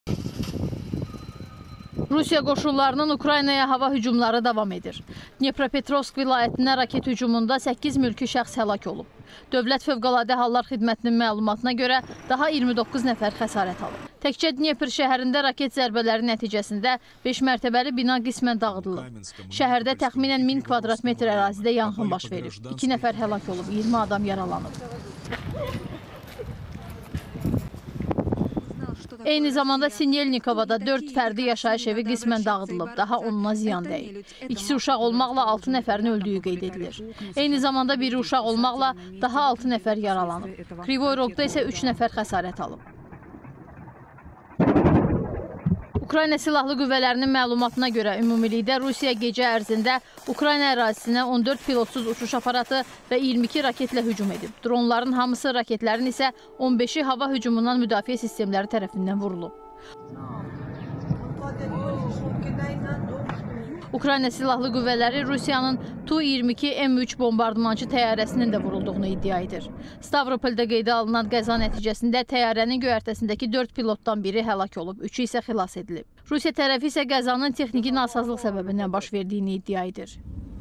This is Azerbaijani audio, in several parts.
Rusiya qoşunlarının Ukraynaya hava hücumları davam edir. Dnepropetrovsk vilayətində raket hücumunda 8 mülki şəxs həlak olub. Dövlət Fövqəladə Hallar Xidmətinin məlumatına görə daha 29 nəfər xəsarət alıb. Təkcə Dnepr şəhərində raket zərbələri nəticəsində 5 mərtəbəli bina qismən dağıdılıb. Şəhərdə təxminən 1000 kvadrat metr ərazidə yanğın baş verib. 2 nəfər həlak olub, 20 adam yaralanıb. Eyni zamanda Sinyelnikovada 4 fərdi yaşayış evi qismən dağıdılıb, daha 10'una ziyan dəyib. İkisi uşaq olmaqla 6 nəfərin öldüyü qeyd edilir. Eyni zamanda biri uşaq olmaqla daha 6 nəfər yaralanıb. Krivoy Rogda isə 3 nəfər xəsarət alıb. Ukrayna Silahlı Qüvvələrinin məlumatına görə ümumilikdə Rusiya gecə ərzində Ukrayna ərazisinə 14 pilotsuz uçuş aparatı və 22 raketlə hücum edib. Dronların hamısı, raketlərin isə 15'i hava hücumundan müdafiə sistemləri tərəfindən vurulub. Ukrayna Silahlı Qüvvələri Rusiyanın Tu-22M3 bombardmançı təyyarəsinin də vurulduğunu iddia edir. Stavropolda qeydə alınan qəza nəticəsində təyyarənin göyərtəsindəki 4 pilotdan biri həlak olub, 3'ü isə xilas edilib. Rusiya tərəfi isə qəzanın texniki nasazlıq səbəbindən baş verdiyini iddia edir.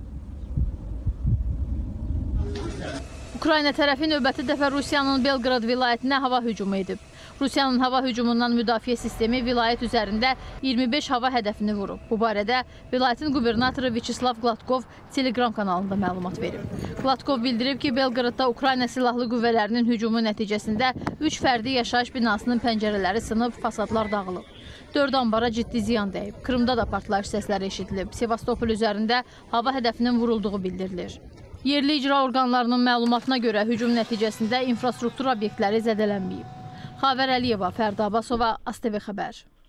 Ukrayna tərəfi növbəti dəfə Rusiyanın Belqrad vilayətinə hava hücumu edib. Rusiyanın hava hücumundan müdafiə sistemi vilayət üzərində 25 hava hədəfini vurub. Bu barədə vilayətin qubernatoru Vyacheslav Gladkov Telegram kanalında məlumat verib. Gladkov bildirib ki, Belqradda Ukrayna Silahlı Qüvvələrinin hücumu nəticəsində 3 fərdi yaşayış binasının pəncərələri sınıb, fasadlar dağılıb. 4 ambara ciddi ziyan dəyib. Krımda da partlayış səsləri eşidilib. Sevastopol üzərində hava hədəfinin vurulduğu bildirilir. Yerli icra orqanlarının məlumatına görə hücum nəticəsində infrastruktur obyektləri zədələnməyib. Xavər Əliyeva, Fərda Abbasova, ASTV Xəbər.